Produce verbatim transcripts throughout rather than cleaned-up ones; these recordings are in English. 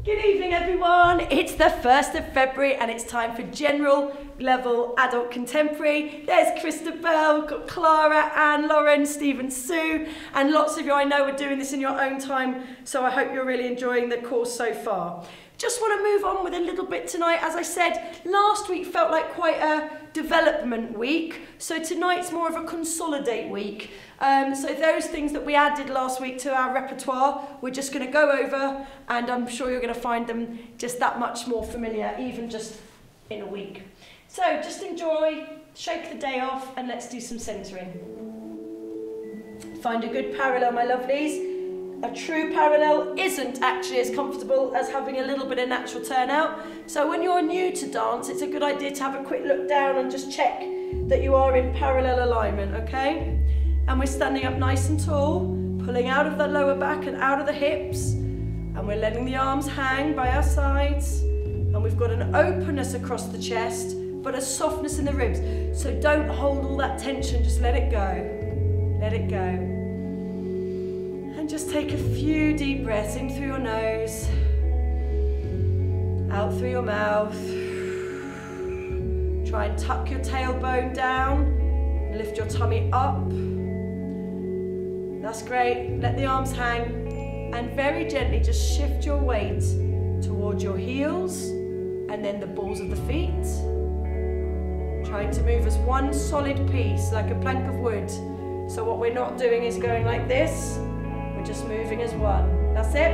Good evening everyone, it's the first of February and it's time for general level adult contemporary. There's Christabel, got Clara, Anne, Lauren, Stephen, Sue, and lots of you I know are doing this in your own time, so I hope you're really enjoying the course so far. Just want to move on with a little bit tonight. As I said, last week felt like quite a development week, so tonight's more of a consolidate week. Um, so those things that we added last week to our repertoire, we're just going to go over, and I'm sure you're going to find them just that much more familiar, even just in a week. So just enjoy, shake the day off, and let's do some centering. Find a good parallel, my lovelies. A true parallel isn't actually as comfortable as having a little bit of natural turnout. So when you're new to dance, it's a good idea to have a quick look down and just check that you are in parallel alignment, okay? And we're standing up nice and tall, pulling out of the lower back and out of the hips, and we're letting the arms hang by our sides, and we've got an openness across the chest, but a softness in the ribs. So don't hold all that tension, just let it go. Let it go. And just take a few deep breaths in through your nose, out through your mouth. Try and tuck your tailbone down, lift your tummy up. That's great. Let the arms hang, and very gently just shift your weight towards your heels and then the balls of the feet. Trying to move as one solid piece, like a plank of wood. So what we're not doing is going like this. We're just moving as one. That's it.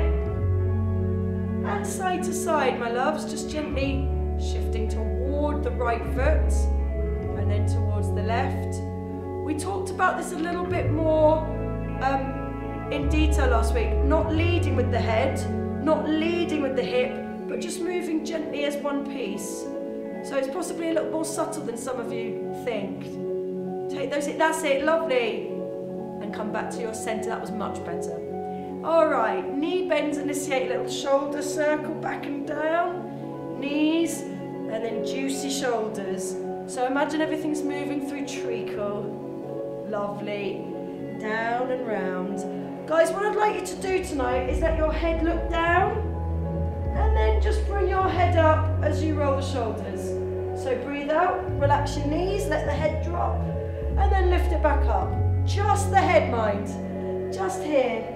And side to side, my loves, just gently shifting toward the right foot and then towards the left. We talked about this a little bit more um, in detail last week. Not leading with the head, not leading with the hip, but just moving gently as one piece. So it's possibly a little more subtle than some of you think. Take those, that's it, lovely. And come back to your center, that was much better. All right, knee bends, initiate a little shoulder circle back and down, knees, and then juicy shoulders. So imagine everything's moving through treacle. Lovely, down and round. Guys, what I'd like you to do tonight is let your head look down, and then just bring your head up as you roll the shoulders. So breathe out, relax your knees, let the head drop, and then lift it back up. Just the head, mind. Just here.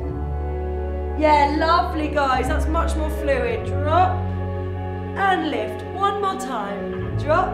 Yeah, lovely, guys. That's much more fluid. Drop and lift. One more time. Drop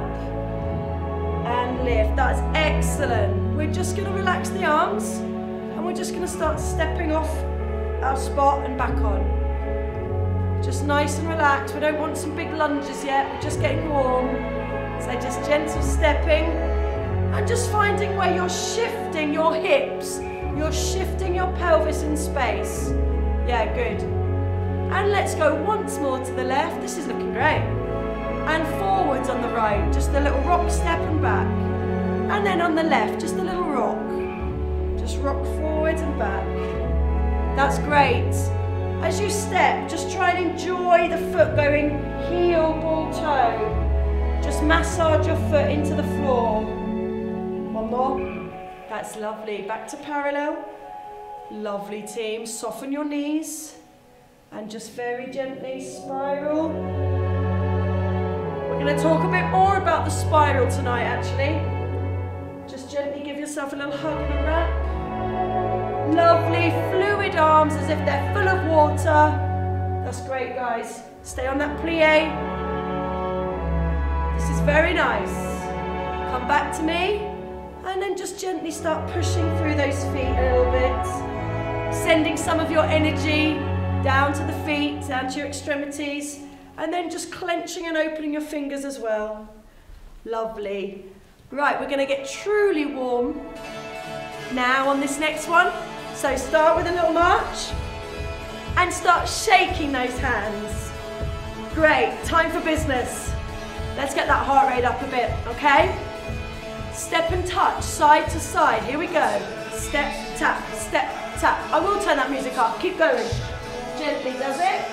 and lift. That's excellent. We're just going to relax the arms, and we're just going to start stepping off our spot and back on. Just nice and relaxed. We don't want some big lunges yet. We're just getting warm. So just gentle stepping. And just finding where you're shifting your hips, you're shifting your pelvis in space. Yeah, good. And let's go once more to the left. This is looking great. And forwards on the right, just a little rock step and back. And then on the left, just a little rock. Just rock forwards and back. That's great. As you step, just try and enjoy the foot going heel, ball, toe. Just massage your foot into the floor. One more. That's lovely. Back to parallel. Lovely, team. Soften your knees and just very gently spiral. We're going to talk a bit more about the spiral tonight, actually. Just gently give yourself a little hug and a wrap. Lovely, fluid arms as if they're full of water. That's great, guys. Stay on that plie. This is very nice. Come back to me. And then just gently start pushing through those feet a little bit. Sending some of your energy down to the feet, down to your extremities. And then just clenching and opening your fingers as well. Lovely. Right, we're going to get truly warm now on this next one. So start with a little march. And start shaking those hands. Great, time for business. Let's get that heart rate up a bit, okay? Step and touch, side to side. Here we go. Step, tap, step, tap. I will turn that music up. Keep going. Gently, does it?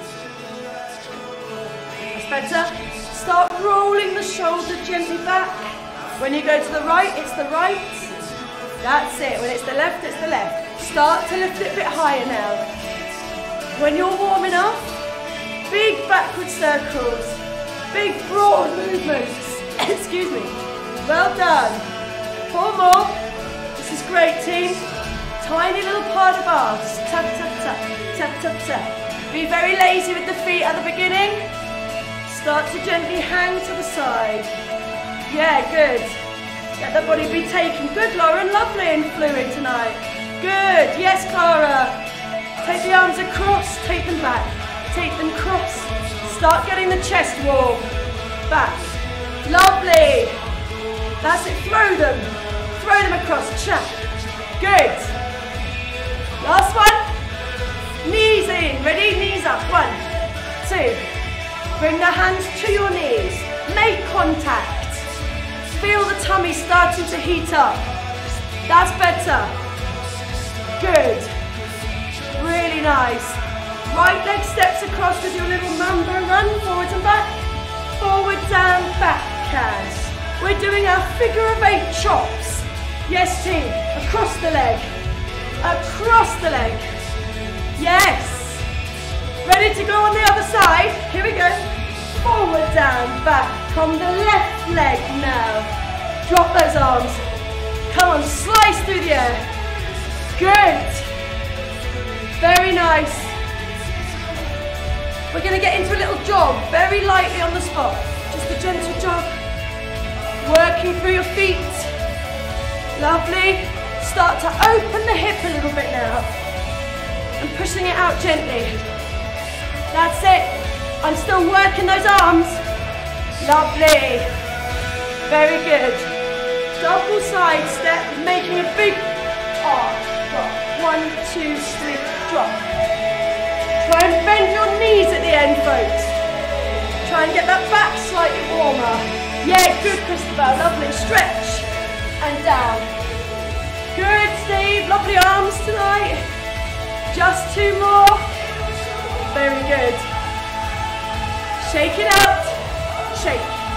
That's better. Start rolling the shoulder gently back. When you go to the right, it's the right. That's it. When it's the left, it's the left. Start to lift it a bit higher now. When you're warm enough, Big backward circles. Big broad movements. Excuse me. Well done. Four more. This is great, team. Tiny little part of arms. Tap, tap, tap. Tap, tap, tap. Be very lazy with the feet at the beginning. Start to gently hang to the side. Yeah, good. Let the body be taken. Good, Lauren. Lovely and fluid tonight. Good. Yes, Clara. Take the arms across. Take them back. Take them cross. Start getting the chest warm. Back. Lovely. That's it. Throw them. Throw them across. Chat. Good. Last one. Knees in. Ready? Knees up. One, two. Bring the hands to your knees. Make contact. Feel the tummy starting to heat up. That's better. Good. Really nice. Right leg steps across with your little mamba run. Forwards and back. Forwards and back, Kaz. We're doing our figure of eight chops. Yes, team. Across the leg. Across the leg. Yes. Ready to go on the other side? Here we go. Forward, down, back. On the left leg now. Drop those arms. Come on, slice through the air. Good. Very nice. We're going to get into a little jog, very lightly on the spot. Just a gentle jog. Working through your feet. Lovely. Start to open the hip a little bit now. And pushing it out gently. That's it. I'm still working those arms. Lovely. Very good. Double side step, making a big arm drop. One, two, three, drop. Try and bend your knees at the end, folks. Try and get that back slightly warmer. Yeah, good, Christabel. Lovely. Stretch and down. Good, Steve. Lovely arms tonight. Just two more. Very good. Shake it out. Shake.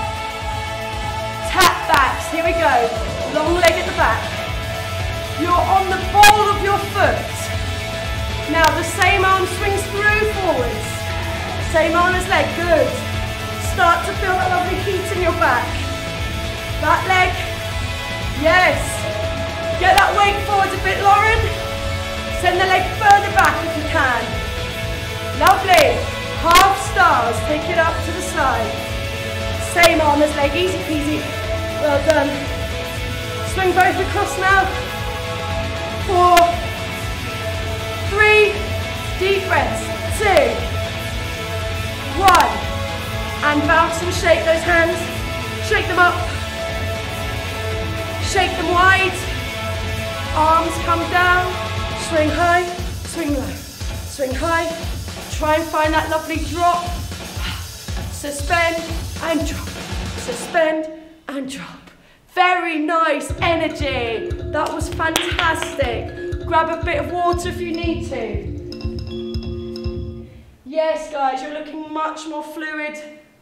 Tap backs. Here we go. Long leg at the back. You're on the ball of your foot. Now the same arm swings through forwards. Same arm as leg. Good. Start to feel that lovely heat in your back. That leg. Yes. Get that weight forwards a bit, Lauren. Send the leg further back if you can. Lovely. Half stars, take it up to the side. Same arm as leg, easy peasy. Well done. Swing both across now. Four, three, deep breaths. Two, one. And bounce and shake those hands. Shake them up. Shake them wide. Arms come down. Swing high, swing low. Swing high. Try and find that lovely drop. Suspend and drop. Suspend and drop. Very nice energy. That was fantastic. Grab a bit of water if you need to. Yes, guys, you're looking much more fluid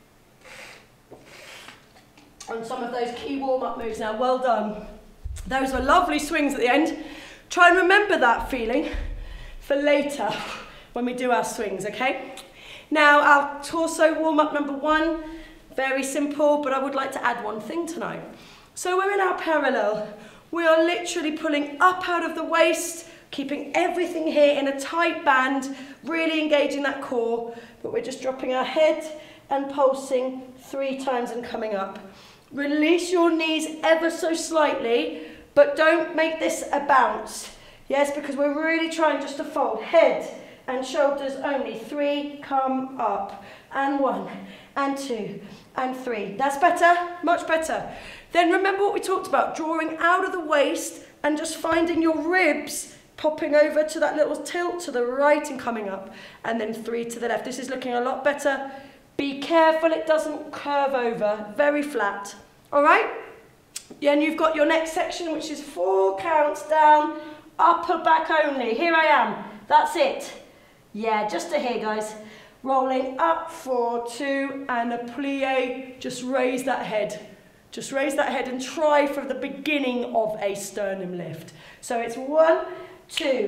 on some of those key warm-up moves now. Well done. Those were lovely swings at the end. Try and remember that feeling for later when we do our swings, okay? Now, our torso warm-up number one, very simple, but I would like to add one thing tonight. So we're in our parallel. We are literally pulling up out of the waist, keeping everything here in a tight band, really engaging that core, but we're just dropping our head and pulsing three times and coming up. Release your knees ever so slightly, but don't make this a bounce. Yes, because we're really trying just to fold. Head and shoulders only. Three, come up. And one, and two, and three. That's better, much better. Then remember what we talked about, drawing out of the waist and just finding your ribs popping over to that little tilt to the right and coming up. And then three to the left. This is looking a lot better. Be careful it doesn't curve over, very flat. All right? Yeah, and you've got your next section, which is four counts down, upper back only. Here I am. That's it. Yeah, just to here, guys. Rolling up, four, two, and a plie. Just raise that head. Just raise that head and try for the beginning of a sternum lift. So it's one, two,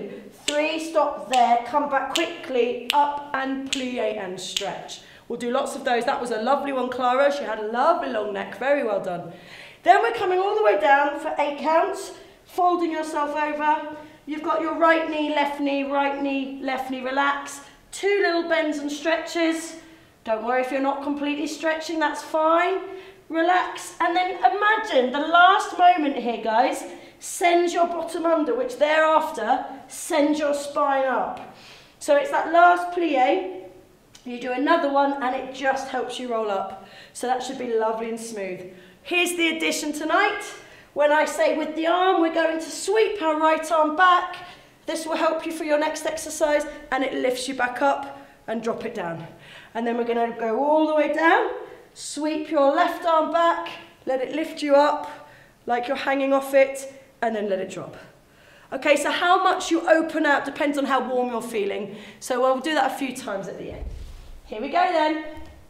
three, stop there, come back quickly, up and plie and stretch. We'll do lots of those. That was a lovely one, Clara. She had a lovely long neck. Very well done. Then we're coming all the way down for eight counts, folding yourself over. You've got your right knee, left knee, right knee, left knee, relax. Two little bends and stretches. Don't worry if you're not completely stretching, that's fine. Relax, and then imagine the last moment here, guys. Send your bottom under, which thereafter sends your spine up. So it's that last plie. You do another one and it just helps you roll up. So that should be lovely and smooth. Here's the addition tonight. When I say with the arm, we're going to sweep our right arm back. This will help you for your next exercise and it lifts you back up and drop it down. And then we're going to go all the way down. Sweep your left arm back, let it lift you up like you're hanging off it and then let it drop. Okay, so how much you open out depends on how warm you're feeling. So we'll do that a few times at the end. Here we go then.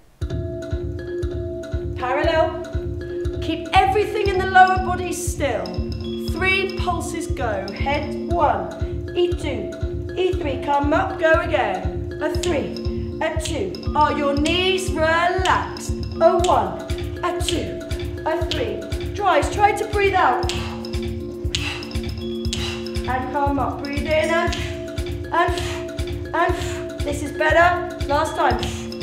Parallel. Keep everything in the lower body still. Three pulses go. Head one, E two, E three, come up, go again. A three, a two. Are your knees relaxed? A one, a two, a three. Tries, try to breathe out. And come up, breathe in and, and, and. This is better. Last time.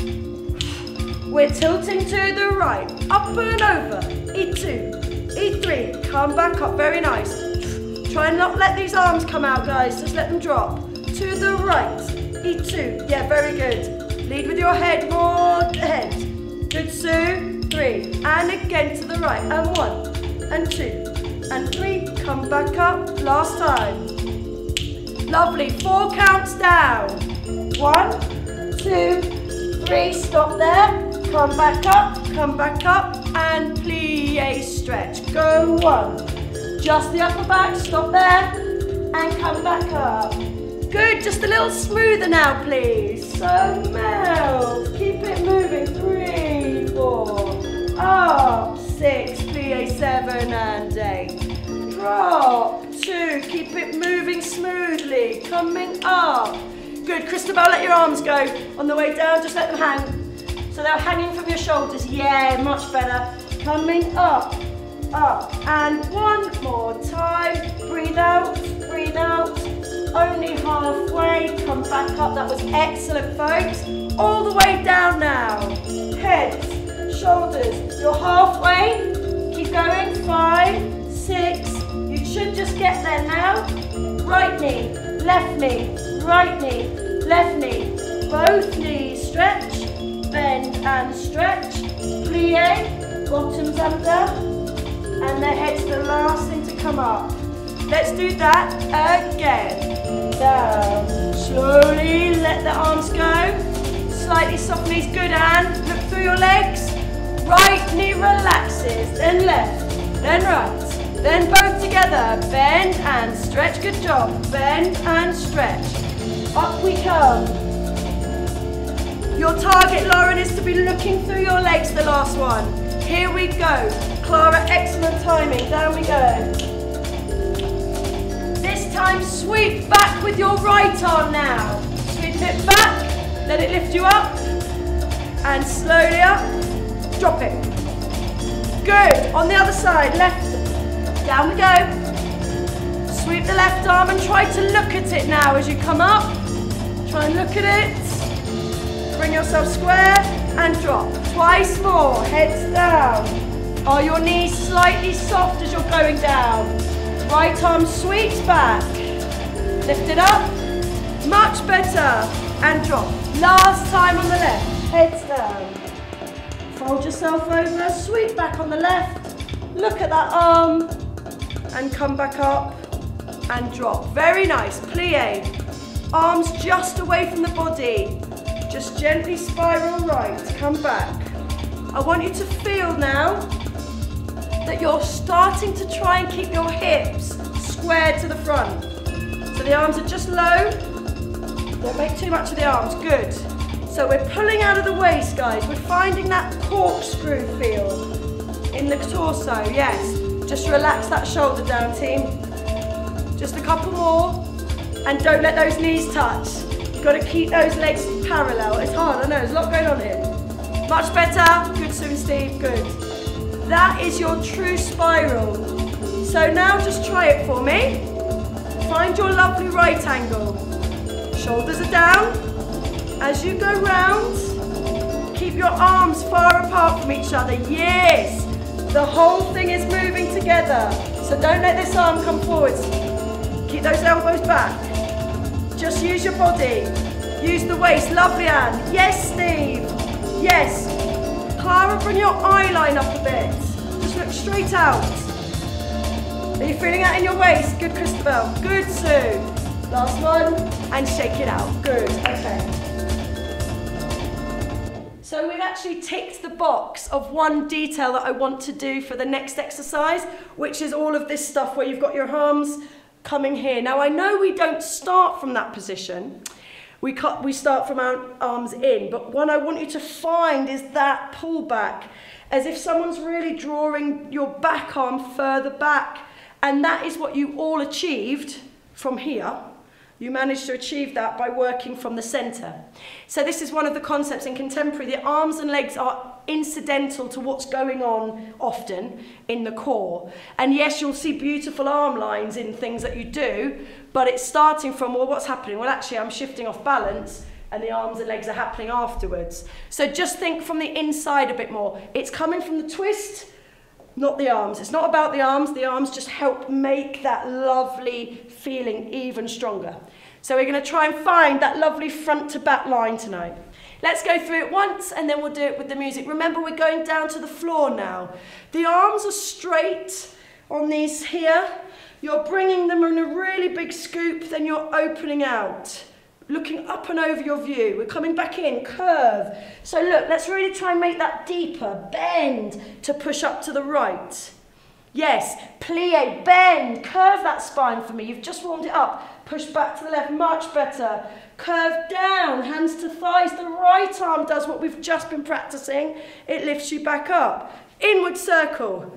We're tilting to the right. Up and over. E two, E three. Come back up. Very nice. Try and not let these arms come out, guys. Just let them drop. To the right. E two. Yeah, very good. Lead with your head. More ahead. Good, Sue. Three. And again to the right. And one. And two. And three. Come back up. Last time. Lovely. Four counts down. One, two, three, stop there, come back up, come back up, and plie, stretch. Go one, just the upper back, stop there, and come back up. Good, just a little smoother now, please. So melt, keep it moving, three, four, up, six, plie, seven, and eight. Drop, two, keep it moving smoothly, coming up. Good, Christabel, let your arms go. On the way down, just let them hang. So they're hanging from your shoulders. Yeah, much better. Coming up, up. And one more time. Breathe out, breathe out. Only halfway. Come back up. That was excellent, folks. All the way down now. Heads, shoulders. You're halfway. Keep going. Five, six. You should just get there now. Right knee, left knee. Right knee, left knee, both knees stretch, bend and stretch, plie, bottoms under, and the head's the last thing to come up. Let's do that again. Down, slowly let the arms go, slightly soft knees, good, and look through your legs. Right knee relaxes, then left, then right, then both together, bend and stretch, good job, bend and stretch. Up we come. Your target, Lauren, is to be looking through your legs, the last one. Here we go. Clara, excellent timing. Down we go. This time, sweep back with your right arm now. Sweep it back. Let it lift you up. And slowly up. Drop it. Good. On the other side, left. Down we go. Sweep the left arm and try to look at it now as you come up. Try and look at it. Bring yourself square and drop. Twice more. Heads down. Are your knees slightly soft as you're going down? Right arm sweeps back. Lift it up. Much better. And drop. Last time on the left. Heads down. Fold yourself over. Sweep back on the left. Look at that arm. And come back up. And drop. Very nice. Plie. Arms just away from the body. Just gently spiral right. Come back. I want you to feel now that you're starting to try and keep your hips squared to the front. So the arms are just low. Don't make too much of the arms. Good. So we're pulling out of the waist, guys. We're finding that corkscrew feel in the torso. Yes. Just relax that shoulder down, team. Just a couple more. And don't let those knees touch. You've got to keep those legs parallel. It's hard, I know, there's a lot going on here. Much better. Good, Sue and Steve, good. That is your true spiral. So now just try it for me. Find your lovely right angle. Shoulders are down. As you go round, keep your arms far apart from each other. Yes. The whole thing is moving together. So don't let this arm come forwards. Keep those elbows back. Just use your body. Use the waist. Lovely, Anne. Yes, Steve. Yes. Clara, bring your eye line up a bit. Just look straight out. Are you feeling that in your waist? Good, Christabel. Good, Sue. Last one. And shake it out. Good. Okay. So we've actually ticked the box of one detail that I want to do for the next exercise, which is all of this stuff where you've got your arms coming here. Now I know we don't start from that position. We, cut, we start from our arms in, but what I want you to find is that pull back, as if someone's really drawing your back arm further back, and that is what you all achieved from here. You managed to achieve that by working from the center. So this is one of the concepts in contemporary. The arms and legs are incidental to what's going on often in the core. And yes, you'll see beautiful arm lines in things that you do, but it's starting from, well, what's happening? Well, actually, I'm shifting off balance, and the arms and legs are happening afterwards. So just think from the inside a bit more. It's coming from the twist, not the arms. It's not about the arms. The arms just help make that lovely feeling even stronger. So we're going to try and find that lovely front to back line tonight. Let's go through it once and then we'll do it with the music. Remember, we're going down to the floor now. The arms are straight on these here. You're bringing them in a really big scoop, then you're opening out. Looking up and over your view. We're coming back in, curve. So look, let's really try and make that deeper. Bend to push up to the right. Yes, plie, bend, curve that spine for me. You've just warmed it up. Push back to the left, much better. Curve down, hands to thighs. The right arm does what we've just been practicing. It lifts you back up. Inward circle.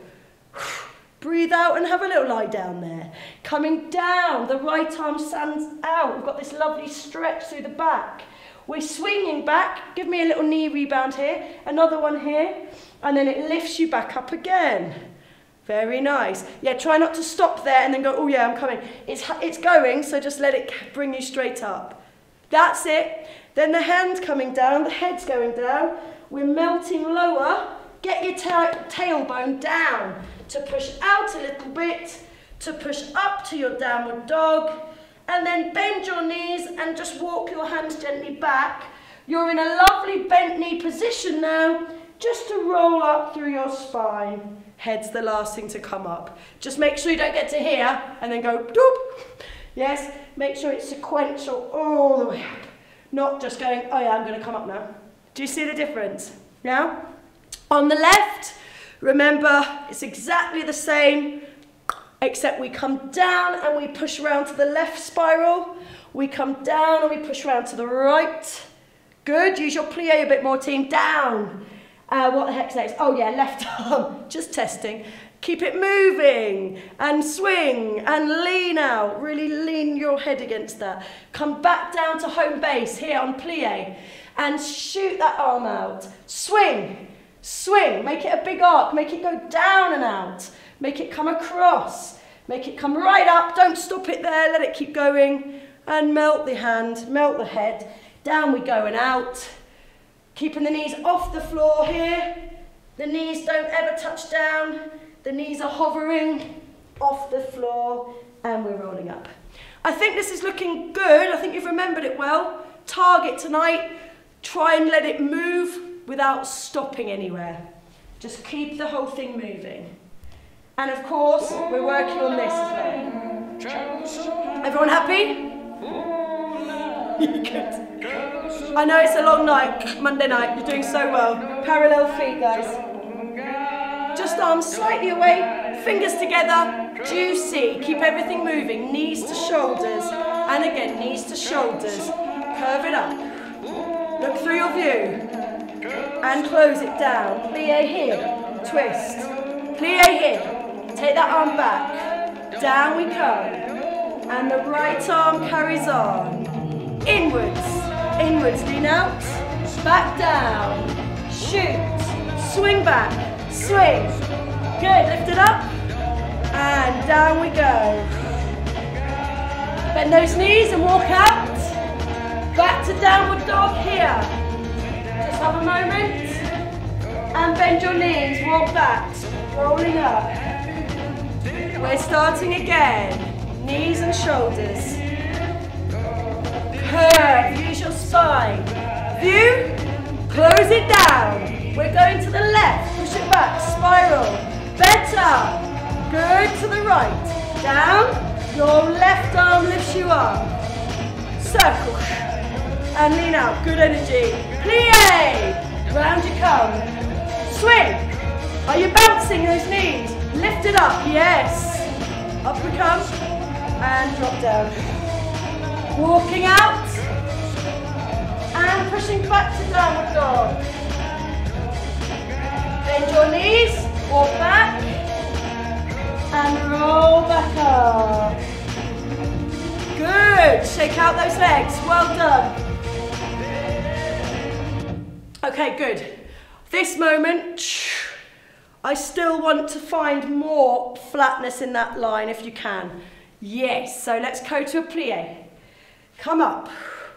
Breathe out and have a little lie down there. Coming down, the right arm stands out. We've got this lovely stretch through the back. We're swinging back. Give me a little knee rebound here. Another one here. And then it lifts you back up again. Very nice. Yeah, try not to stop there and then go, oh yeah, I'm coming. It's, it's going, so just let it bring you straight up. That's it. Then the hand coming down, the head's going down. We're melting lower. Get your ta tailbone down to push out a little bit, to push up to your downward dog, and then bend your knees and just walk your hands gently back. You're in a lovely bent knee position now, just to roll up through your spine. Head's the last thing to come up. Just make sure you don't get to here and then go doop. Yes, make sure it's sequential all the way up. Not just going, oh yeah, I'm going to come up now. Do you see the difference? Yeah? On the left, remember, it's exactly the same, except we come down and we push around to the left spiral. We come down and we push around to the right. Good, use your plie a bit more, team. Down. Uh, what the heck's next? Oh yeah, left arm, just testing. Keep it moving and swing and lean out. Really lean your head against that. Come back down to home base here on plie and shoot that arm out. Swing, swing, make it a big arc, make it go down and out. Make it come across, make it come right up. Don't stop it there, let it keep going. And melt the hand, melt the head. Down we go and out. Keeping the knees off the floor here. The knees don't ever touch down. The knees are hovering off the floor and we're rolling up. I think this is looking good. I think you've remembered it well. Target tonight. Try and let it move without stopping anywhere. Just keep the whole thing moving. And of course, we're working on this as well. Everyone happy? Good. I know it's a long night, Monday night, you're doing so well. Parallel feet, guys. Just arms slightly away, fingers together, juicy. Keep everything moving, knees to shoulders. And again, knees to shoulders. Curve it up. Look through your view. And close it down. Plie here, twist. Plie here. Take that arm back. Down we come. And the right arm carries on. Inwards, inwards, lean out, back down, shoot, swing back, swing. Good, lift it up, and down we go. Bend those knees and walk out. Back to downward dog here. Just have a moment. And bend your knees, walk back, rolling up. We're starting again. Knees and shoulders. Curve, use your spine. View, close it down. We're going to the left, push it back, spiral. Better. Good to the right. Down, your left arm lifts you up. Circle. And lean out, good energy. Plie, round you come. Swing. Are you bouncing those knees? Lift it up, yes. Up we come. And drop down. Walking out. And pushing back to downward dog. Bend your knees, walk back. And roll back up. Good. Shake out those legs. Well done. Okay, good. This moment, I still want to find more flatness in that line if you can. Yes, so let's go to a plie. Come up,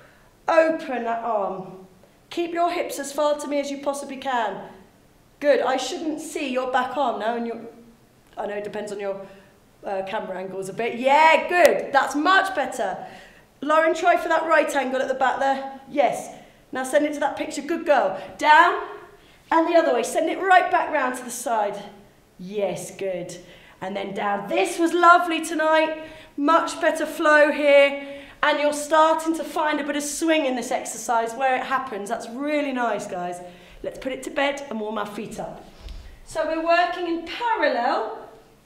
open that arm. Keep your hips as far to me as you possibly can. Good, I shouldn't see your back arm now. And your, I know it depends on your uh, camera angles a bit. Yeah, good, that's much better. Lauren, try for that right angle at the back there. Yes, now send it to that picture, good girl. Down. And the other way, send it right back round to the side. Yes, good. And then down. This was lovely tonight. Much better flow here. And you're starting to find a bit of swing in this exercise where it happens. That's really nice, guys. Let's put it to bed and warm our feet up. So we're working in parallel.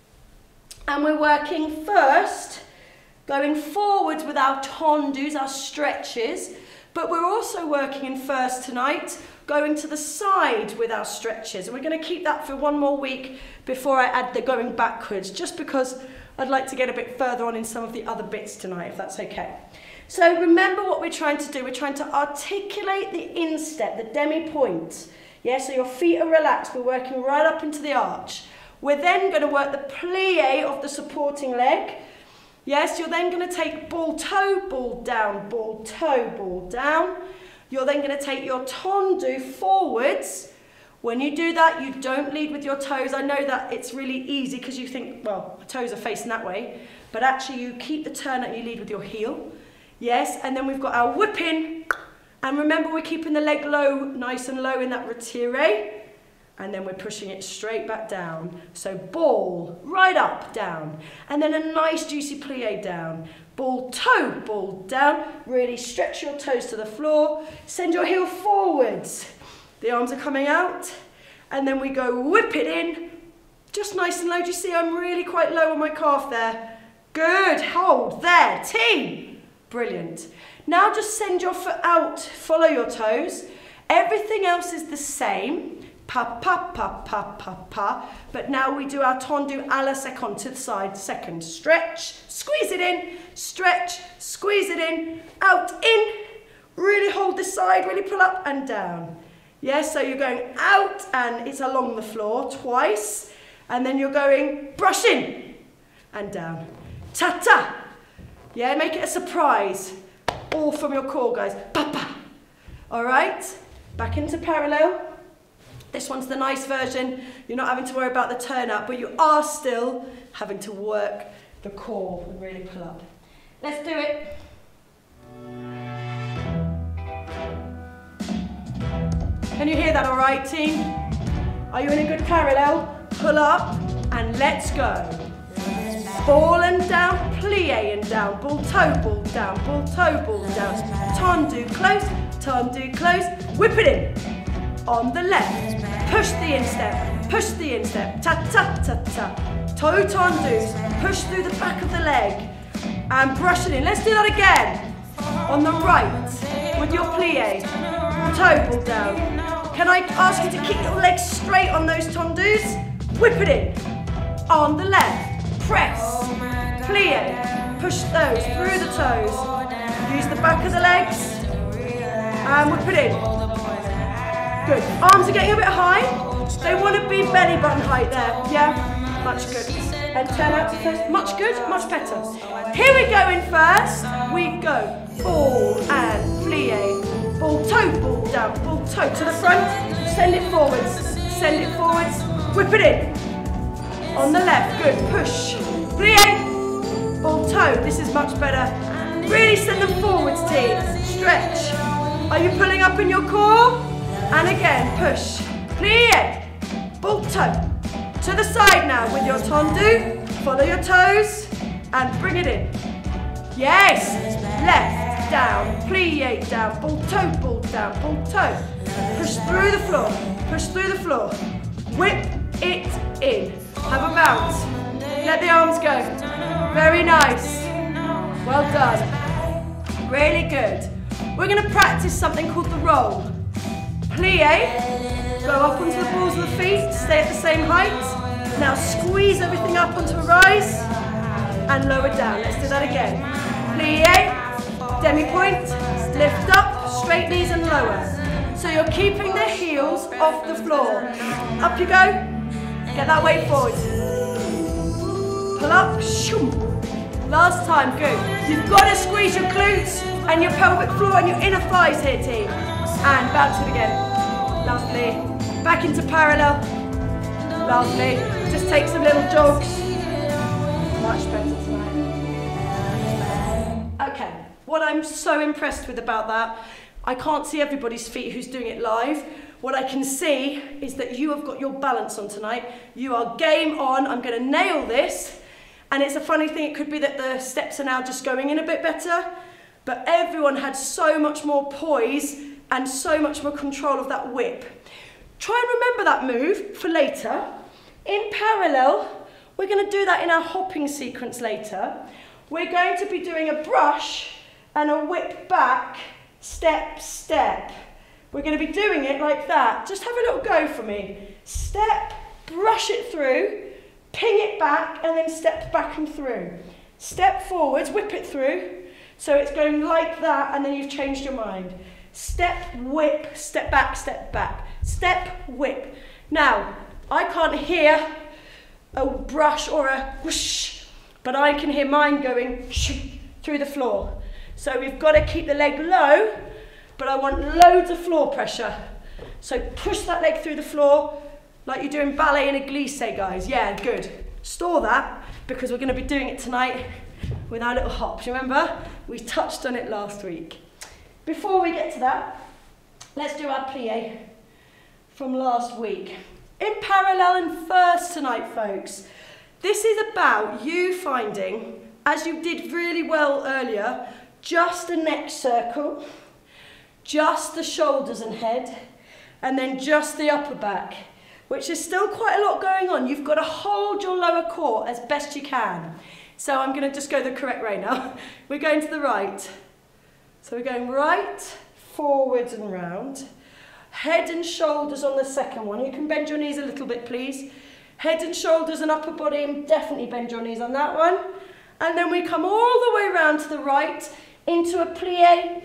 And we're working first, going forwards with our tendus, our stretches. But we're also working in first tonight, going to the side with our stretches. And we're going to keep that for one more week before I add the going backwards, just because I'd like to get a bit further on in some of the other bits tonight, if that's okay. So remember what we're trying to do. We're trying to articulate the instep, the demi-point. Yeah, so your feet are relaxed. We're working right up into the arch. We're then going to work the plie of the supporting leg. Yes, you're then going to take ball toe, ball down, ball toe, ball down. You're then going to take your tendu forwards. When you do that, you don't lead with your toes. I know that it's really easy because you think, well, my toes are facing that way. But actually, you keep the turn and you lead with your heel. Yes, and then we've got our whip in. And remember, we're keeping the leg low, nice and low in that retire. And then we're pushing it straight back down. So ball, right up, down. And then a nice juicy plie down. Ball, toe, ball down. Really stretch your toes to the floor. Send your heel forwards. The arms are coming out. And then we go whip it in. Just nice and low. Do you see I'm really quite low on my calf there? Good, hold there, T. Brilliant. Now just send your foot out, follow your toes. Everything else is the same. Pa, pa, pa, pa, pa, pa. But now we do our tendu à la seconde, to the side, second. Stretch, squeeze it in, stretch, squeeze it in, out, in. Really hold this side, really pull up and down. Yes, so you're going out and it's along the floor twice. And then you're going brush in and down. Ta-ta. Yeah, make it a surprise. All from your core, guys. Pa-pa. All right, back into parallel. This one's the nice version. You're not having to worry about the turn up, but you are still having to work the core and really pull up. Let's do it. Can you hear that all right, team? Are you in a good parallel? Pull up and let's go. Ball and down, plie and down, ball toe, ball down, ball toe, ball down. Tendu close, tendu close, whip it in. On the left, push the instep, push the instep, ta ta ta ta. Toe tendus, push through the back of the leg and brush it in. Let's do that again. On the right, with your plie, toe ball down. Can I ask you to keep your legs straight on those tendus? Whip it in. On the left, press, plie, push those through the toes. Use the back of the legs. And whip it in. Good. Arms are getting a bit high. They want to be belly button height there. Yeah? Much good. And turn out to first. Much good. Much better. Here we go in first. We go. Ball and plie. Ball toe, ball down. Ball toe to the front. Send it forwards. Send it forwards. Whip it in. On the left. Good. Push. Plie. Ball toe. This is much better. Really send them forwards, team. Stretch. Are you pulling up in your core? And again, push. Plie. Ball toe. To the side now with your tendu. Follow your toes and bring it in. Yes. Left, down, plie, down, ball toe, ball down, ball toe. Push through the floor. Push through the floor. Whip it in. Have a bounce. Let the arms go. Very nice. Well done. Really good. We're going to practice something called the roll. Plie. Go up onto the balls of the feet. Stay at the same height. Now squeeze everything up onto a rise. And lower down. Let's do that again. Plie. Demi-point. Lift up. Straight knees and lower. So you're keeping the heels off the floor. Up you go. Get that weight forward. Pull up. Shoom. Last time, good. You've got to squeeze your glutes and your pelvic floor and your inner thighs here, team. And bounce it again. Lovely. Back into parallel. Lovely. Just take some little jogs. Much better tonight. Okay. What I'm so impressed with about that, I can't see everybody's feet who's doing it live. What I can see is that you have got your balance on tonight. You are game on. I'm going to nail this. And it's a funny thing, it could be that the steps are now just going in a bit better, but everyone had so much more poise and so much more control of that whip. Try and remember that move for later. In parallel, we're going to do that in our hopping sequence later. We're going to be doing a brush and a whip back, step, step. We're going to be doing it like that. Just have a little go for me. Step, brush it through, ping it back, and then step back and through. Step forwards, whip it through. So it's going like that, and then you've changed your mind. Step, whip, step back, step back. Step, whip. Now, I can't hear a brush or a whoosh, but I can hear mine going through the floor. So we've got to keep the leg low, but I want loads of floor pressure. So push that leg through the floor, like you're doing ballet in a glissé, guys. Yeah, good. Store that, because we're going to be doing it tonight with our little hops. Remember? We touched on it last week. Before we get to that, let's do our plie from last week. In parallel and first tonight, folks. This is about you finding, as you did really well earlier, just the neck circle, just the shoulders and head, and then just the upper back, which is still quite a lot going on. You've got to hold your lower core as best you can. So I'm going to just go the correct way now. We're going to the right. So we're going right, forwards and round. Head and shoulders on the second one. You can bend your knees a little bit, please. Head and shoulders and upper body, and definitely bend your knees on that one. And then we come all the way around to the right into a plie.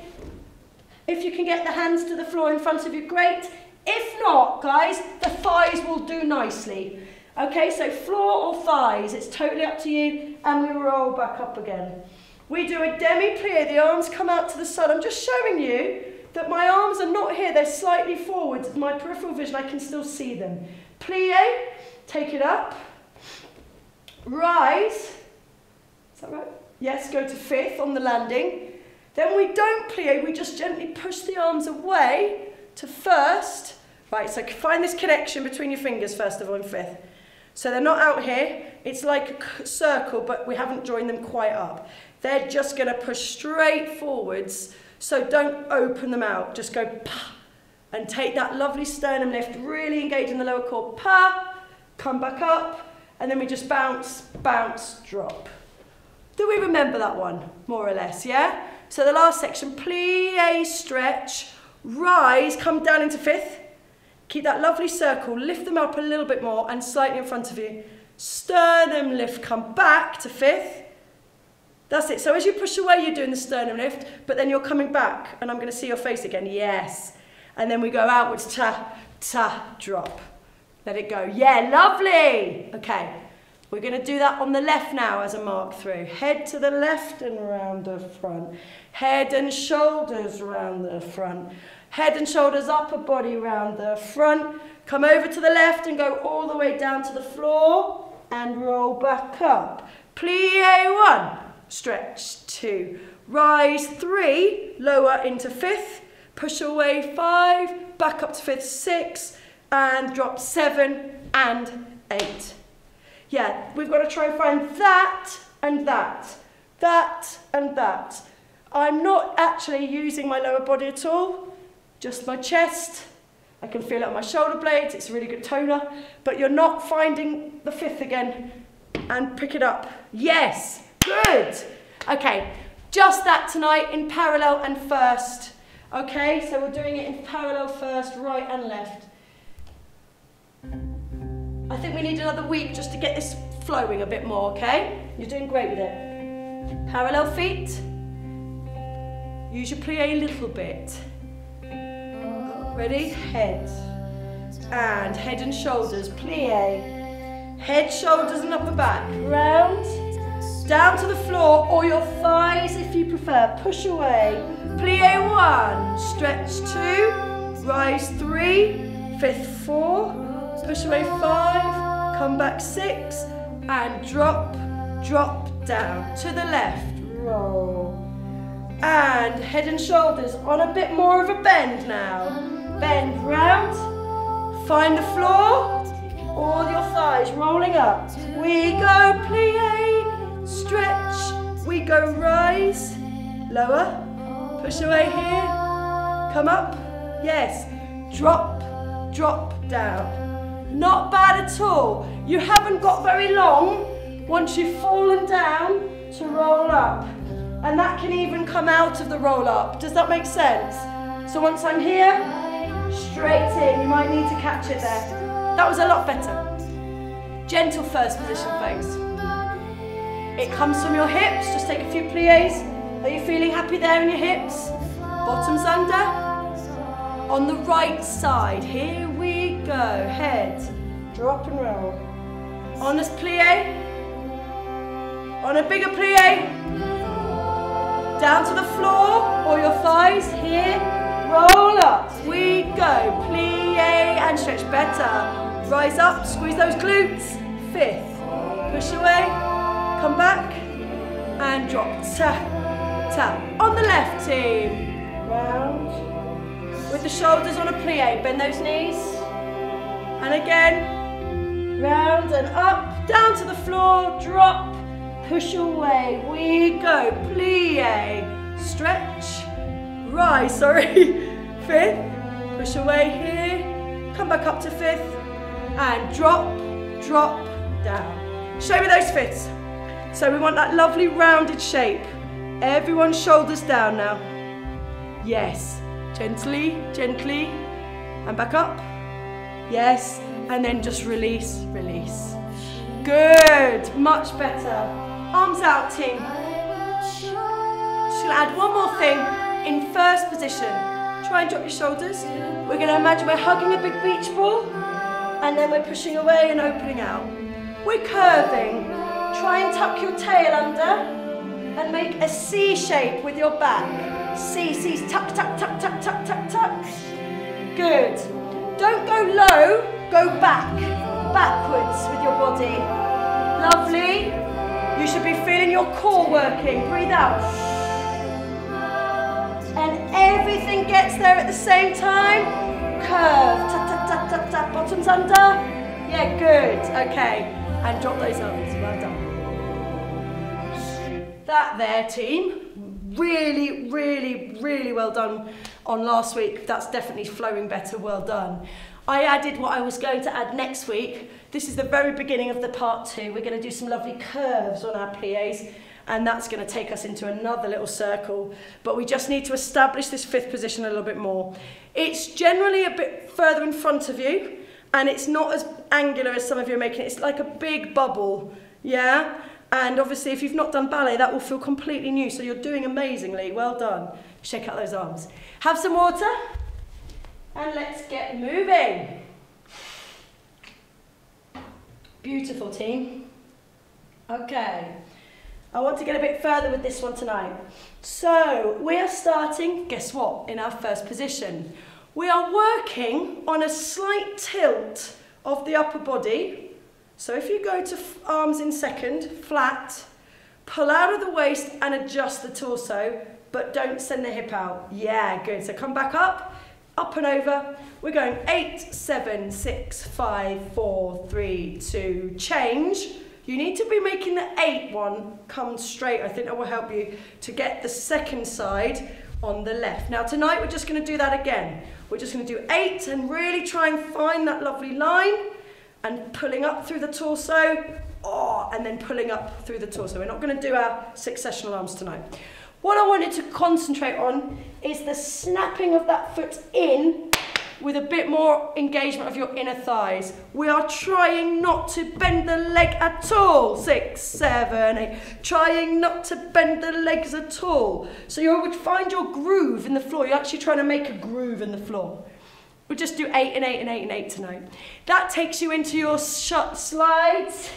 If you can get the hands to the floor in front of you, great. If not, guys, the thighs will do nicely. Okay, so floor or thighs, it's totally up to you. And we roll back up again. We do a demi-plie, the arms come out to the side. I'm just showing you that my arms are not here, they're slightly forward. My peripheral vision, I can still see them. Plie, take it up. Rise. Is that right? Yes, go to fifth on the landing. Then we don't plie, we just gently push the arms away to first. Right, so find this connection between your fingers first of all in fifth. So they're not out here, it's like a circle, but we haven't joined them quite up. They're just going to push straight forwards, so don't open them out. Just go pa, and take that lovely sternum lift, really engage in the lower core. Pa, come back up, and then we just bounce, bounce, drop. Do we remember that one, more or less, yeah? So the last section, plie, stretch, rise, come down into fifth. Keep that lovely circle, lift them up a little bit more and slightly in front of you. Sternum lift, come back to fifth. That's it. So as you push away, you're doing the sternum lift, but then you're coming back, and I'm going to see your face again. Yes. And then we go outwards, ta, ta, drop. Let it go. Yeah, lovely. Okay. We're going to do that on the left now as a mark through. Head to the left and round the front. Head and shoulders round the front. Head and shoulders, upper body round the front. Come over to the left and go all the way down to the floor and roll back up. Plie one, stretch two, rise three, lower into fifth, push away five, back up to fifth, six, and drop seven and eight. Yeah, we've got to try and find that and that, that and that. I'm not actually using my lower body at all, just my chest. I can feel it on my shoulder blades, it's a really good toner, but you're not finding the fifth again and pick it up. Yes, good. Okay, just that tonight in parallel and first. Okay, so we're doing it in parallel first, right and left. I think we need another week just to get this flowing a bit more, okay? You're doing great with it. Parallel feet. Use your plie a little bit. Ready? Head. And head and shoulders. Plie. Head, shoulders and upper back. Round. Down to the floor or your thighs if you prefer. Push away. Plie one. Stretch two. Rise three. Fifth four. Push away five, come back six, and drop, drop down. To the left, roll. And head and shoulders on a bit more of a bend now. Bend round, find the floor, all your thighs rolling up. We go plie, stretch, we go rise, lower, push away here, come up, yes, drop, drop down. Not bad at all. You haven't got very long once you've fallen down to roll up. And that can even come out of the roll up. Does that make sense? So once I'm here, straight in. You might need to catch it there. That was a lot better. Gentle first position, folks. It comes from your hips. Just take a few plies. Are you feeling happy there in your hips? Bottoms under. On the right side, here we go. Head, drop and roll. Honest plie. On a bigger plie. Down to the floor or your thighs. Here, roll up. We go. Plie and stretch. Better. Rise up, squeeze those glutes. Fifth. Push away. Come back and drop. Ta, ta. On the left, team. Round. With the shoulders on a plie, bend those knees. And again, round and up, down to the floor, drop, push away. We go, plie, stretch, rise, sorry, fifth, push away here, come back up to fifth, and drop, drop, down. Show me those fifths. So we want that lovely rounded shape. Everyone's shoulders down now. Yes. Gently, gently, and back up. Yes, and then just release, release. Good, much better. Arms out, team. Just gonna add one more thing in first position. Try and drop your shoulders. We're gonna imagine we're hugging a big beach ball, and then we're pushing away and opening out. We're curving. Try and tuck your tail under, and make a C shape with your back. C, C's, tuck, tuck, tuck, tuck, tuck, tuck, tuck. Good. Don't go low, go back, backwards with your body. Lovely. You should be feeling your core working. Breathe out. And everything gets there at the same time. Curve, tap, tap, tap, tap, tap, bottoms under. Yeah, good. Okay. And drop those arms. Well done. That there, team. Really, really, really well done on last week. That's definitely flowing better. Well done. I added what I was going to add next week. This is the very beginning of the part two. We're going to do some lovely curves on our plies, and that's going to take us into another little circle. But we just need to establish this fifth position a little bit more. It's generally a bit further in front of you, and it's not as angular as some of you are making it. It's like a big bubble, yeah? And obviously, if you've not done ballet, that will feel completely new. So you're doing amazingly. Well done. Shake out those arms. Have some water. And let's get moving. Beautiful, team. Okay. I want to get a bit further with this one tonight. So we are starting, guess what, in our first position. We are working on a slight tilt of the upper body. So if you go to arms in second, flat, pull out of the waist and adjust the torso, but don't send the hip out. Yeah, good. So come back up, up and over. We're going eight, seven, six, five, four, three, two, change. You need to be making the eight one come straight. I think that will help you to get the second side on the left. Now tonight we're just going to do that again. We're just going to do eight and really try and find that lovely line and pulling up through the torso, oh, and then pulling up through the torso. We're not going to do our successional arms tonight. What I wanted to concentrate on is the snapping of that foot in with a bit more engagement of your inner thighs. We are trying not to bend the leg at all. Six, seven, eight. Trying not to bend the legs at all. So you would find your groove in the floor. You're actually trying to make a groove in the floor. We'll just do eight and eight and eight and eight tonight. That takes you into your shut slides,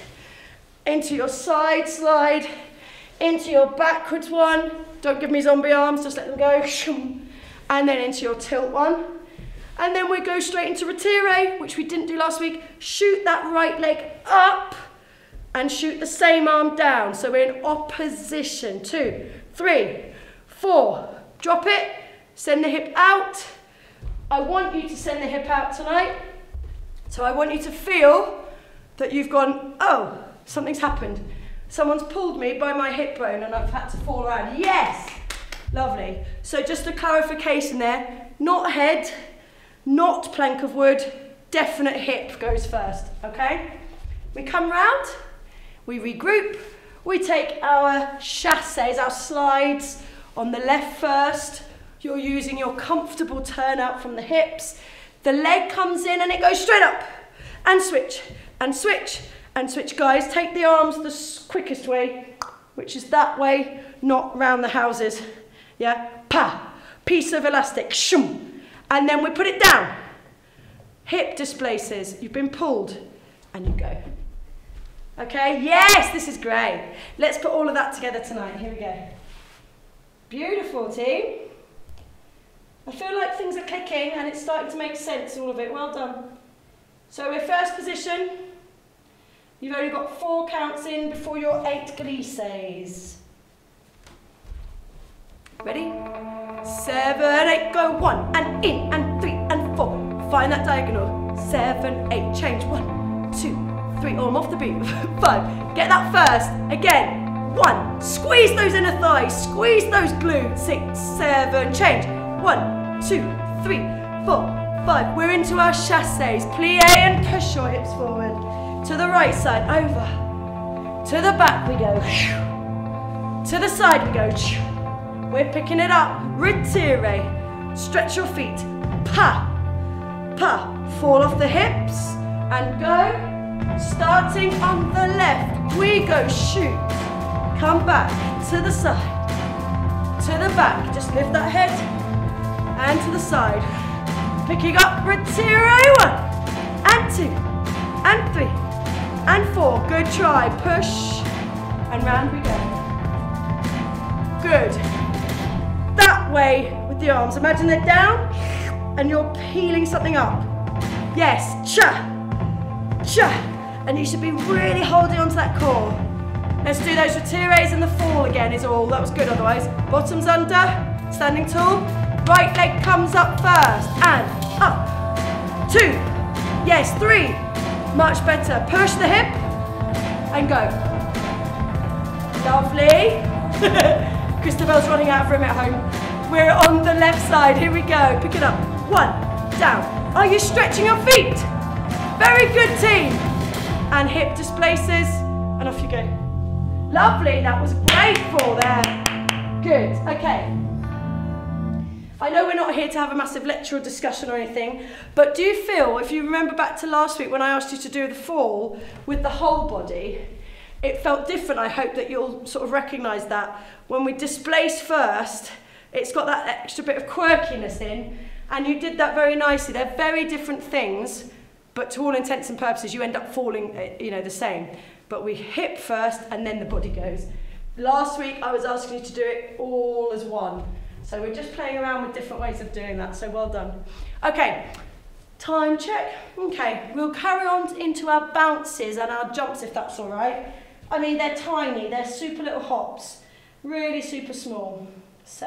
into your side slide, into your backwards one. Don't give me zombie arms, just let them go. And then into your tilt one. And then we go straight into retire, which we didn't do last week. Shoot that right leg up and shoot the same arm down. So we're in opposition. Two, three, four. Drop it, send the hip out. I want you to send the hip out tonight. So I want you to feel that you've gone, oh, something's happened. Someone's pulled me by my hip bone and I've had to fall around. Yes, lovely. So just a clarification there, not head, not plank of wood, definite hip goes first, okay? We come round, we regroup, we take our chassés, our slides on the left first. You're using your comfortable turnout from the hips. The leg comes in and it goes straight up. And switch, and switch, and switch. Guys, take the arms the quickest way, which is that way, not round the houses. Yeah, pa, piece of elastic, shum. And then we put it down. Hip displaces, you've been pulled, and you go. Okay, yes, this is great. Let's put all of that together tonight. Here we go. Beautiful, team. I feel like things are clicking and it's starting to make sense, all of it. Well done. So we're first position. You've only got four counts in before your eight glisses. Ready? Seven, eight, go. One, and in, and three, and four. Find that diagonal. Seven, eight, change. One, two, three. Oh, I'm off the beat. Five. Get that first. Again. One. Squeeze those inner thighs. Squeeze those glutes. Six, seven, change. One, two, three, four, five. We're into our chassés. Plie and push your hips forward. To the right side, over. To the back we go. To the side we go. We're picking it up. Retire. Stretch your feet. Pa, pa. Fall off the hips and go. Starting on the left, we go shoot. Come back to the side. To the back. Just lift that head. And to the side. Picking up, retire, one, and two, and three, and four. Good try, push, and round we go. Good. That way with the arms. Imagine they're down, and you're peeling something up. Yes, cha, cha. And you should be really holding onto that core. Let's do those retires and the fall again is all. That was good otherwise. Bottoms under, standing tall. Right leg comes up first, and up, two, yes, three, much better. Push the hip, and go. Lovely. Christabel's running out for him at home. We're on the left side, here we go. Pick it up, one, down. Are you stretching your feet? Very good, team. And hip displaces, and off you go. Lovely, that was great fall there. Good, okay. I know we're not here to have a massive lecture or discussion or anything, but do you feel, if you remember back to last week when I asked you to do the fall with the whole body, it felt different. I hope that you'll sort of recognise that. When we displace first, it's got that extra bit of quirkiness in, and you did that very nicely. They're very different things, but to all intents and purposes, you end up falling, you know, the same. But we hip first, and then the body goes. Last week, I was asking you to do it all as one. So we're just playing around with different ways of doing that, so well done. Okay, time check. Okay, we'll carry on into our bounces and our jumps, if that's all right. I mean, they're tiny, they're super little hops, really super small. So,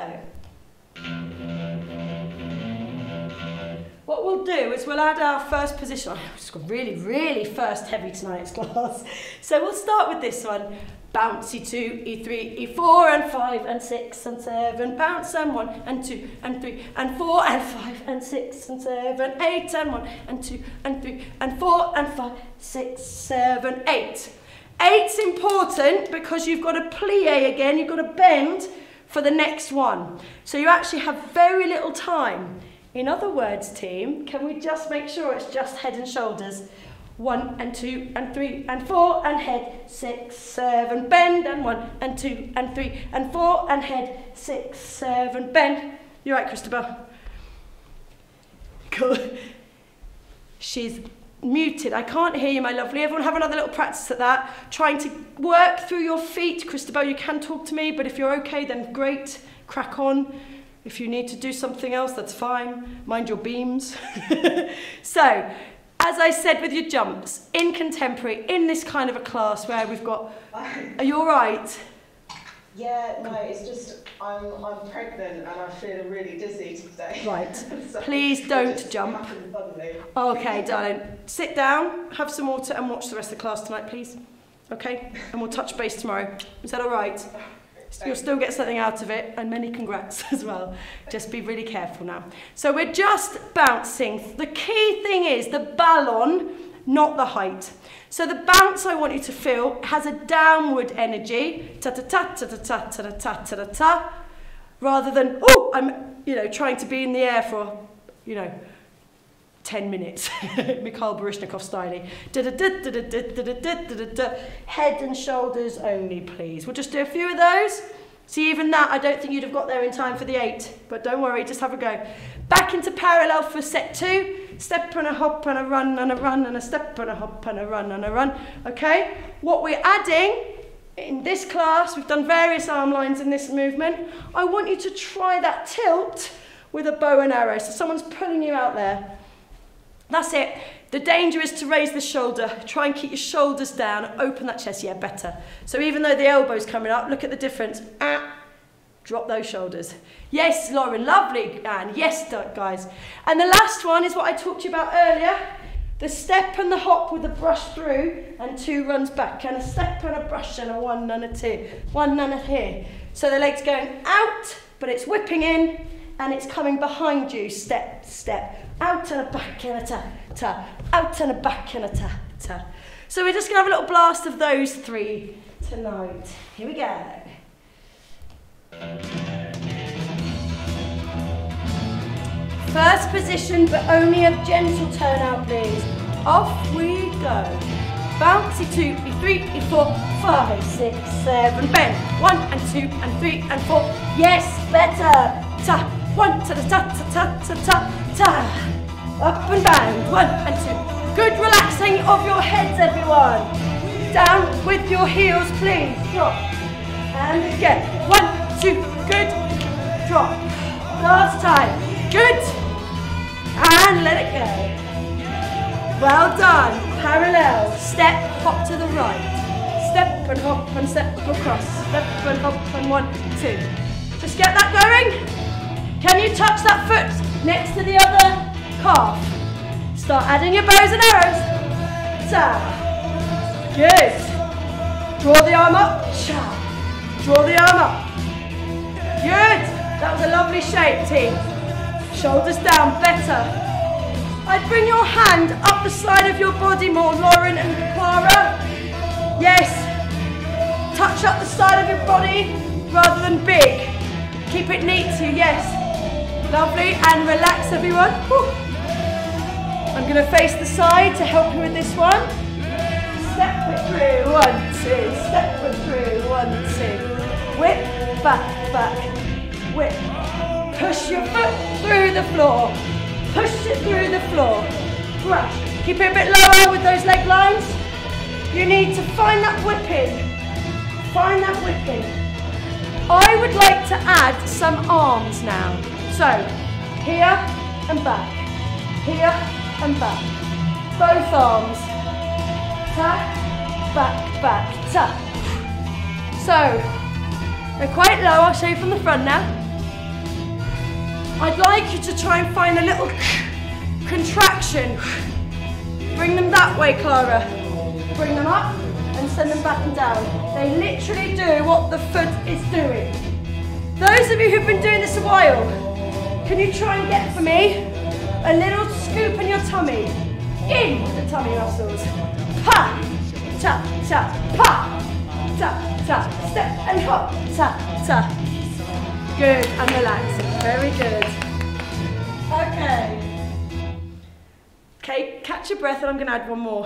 what we'll do is we'll add our first position. It's got really, really first heavy tonight's class. So we'll start with this one. Bouncy two, E three, E four, and five, and six, and seven. Bounce, and one, and two, and three, and four, and five, and six, and seven, eight, and one, and two, and three, and four, and five, six, seven, eight. Eight's important because you've got to plie again, you've got to bend for the next one. So you actually have very little time. In other words, team, can we just make sure it's just head and shoulders? One and two and three and four and head, six, seven, bend, and one and two and three and four and head, six, seven, bend. You right, Christabel? Cool. She's muted. I can't hear you, my lovely. Everyone have another little practice at that. Trying to work through your feet. Christabel, you can talk to me, but if you're okay, then great. Crack on. If you need to do something else, that's fine. Mind your beams. So, as I said with your jumps, in contemporary, in this kind of a class where we've got... Are you all right? Yeah, no, it's just, I'm, I'm pregnant and I'm feeling really dizzy today. Right. So please don't jump. Suddenly. Okay, darling. Sit down, have some water and watch the rest of the class tonight, please. Okay? And we'll touch base tomorrow. Is that all right? You'll still get something out of it, and many congrats as well. Just be really careful now. So we're just bouncing. The key thing is the ballon, not the height. So the bounce I want you to feel has a downward energy, ta-ta-ta, ta-ta-ta, ta-ta-ta, ta-ta-ta, rather than, oh, I'm, you know, trying to be in the air for, you know, ten minutes. Mikhail Baryshnikov style. Head and shoulders only, please. We'll just do a few of those. See, even that, I don't think you'd have got there in time for the eight, but don't worry, just have a go. Back into parallel for set two. Step and a hop and a run and a run and a step and a hop and a run and a run. Okay? What we're adding in this class, we've done various arm lines in this movement. I want you to try that tilt with a bow and arrow. So someone's pulling you out there. That's it. The danger is to raise the shoulder. Try and keep your shoulders down. Open that chest. Yeah, better. So even though the elbow's coming up, look at the difference. Ah, drop those shoulders. Yes, Lauren, lovely. And yes, guys. And the last one is what I talked to you about earlier. The step and the hop with the brush through and two runs back. And a step and a brush and a one and a two. One and a here. So the leg's going out, but it's whipping in and it's coming behind you. Step, step. Out and a back and a ta, ta. Out and a back and a ta, ta. So we're just going to have a little blast of those three tonight. Here we go. First position, but only a gentle turn out, please. Off we go. Bouncy two, E three, E four, five, six, seven, bend. One and two and three and four. Yes, better. Ta, one, ta, ta, ta, ta, ta, ta, ta. Up and down, one and two. Good relaxing of your heads, everyone. Down with your heels, please. Drop. And again. One, two, good. Drop. Last time. Good. And let it go. Well done. Parallel. Step, hop to the right. Step and hop and step across. Step and hop and one, two. Just get that going. Can you touch that foot next to the other calf? Start adding your bows and arrows. Ta. Good. Draw the arm up. Cha. Draw the arm up. Good. That was a lovely shape, team. Shoulders down, better. I'd bring your hand up the side of your body more, Lauren and Clara. Yes. Touch up the side of your body rather than big. Keep it neat to you, yes. Lovely, and relax, everyone. Whew. I'm going to face the side to help you with this one. Step it through. One, two, step and through, one, two. Whip, back, back, whip. Push your foot through the floor. Push it through the floor. Brush. Keep it a bit lower with those leg lines. You need to find that whipping. Find that whipping. I would like to add some arms now. So, here and back. Here and back. Both arms. Tap, back, back, tap. So, they're quite low. I'll show you from the front now. I'd like you to try and find a little contraction. Bring them that way, Clara. Bring them up and send them back and down. They literally do what the foot is doing. Those of you who've been doing this a while, can you try and get for me a little scoop in your tummy? In the tummy muscles. Pa, tap, tap, pa, tap, tap, step and hop, tap, tap. Good, and relaxing, very good. Okay. Okay, catch your breath and I'm gonna add one more.